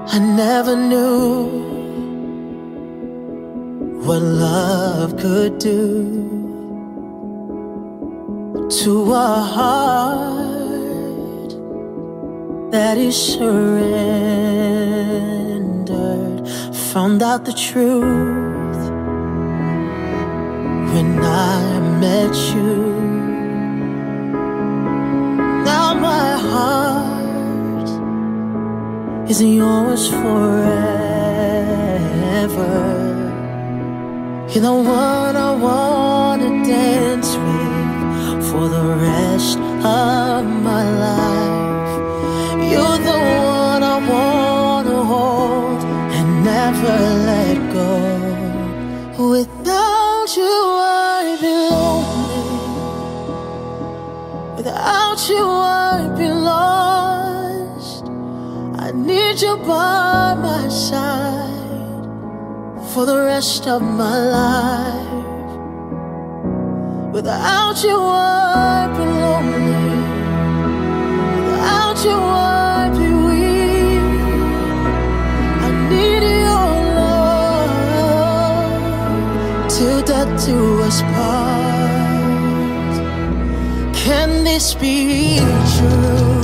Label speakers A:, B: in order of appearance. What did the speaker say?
A: I never knew what love could do to a heart that is surrendered. Found out the truth when I met you. Now my heart is yours forever. You're the one I wanna dance with for the rest of my life. You're the one I wanna hold and never let go. Without you I'd be lonely. Without you I'd be lost. I need you by my side for the rest of my life. Without you I'd be lonely. Without you I'd be weak. I need your love till death do us part. Can this be true?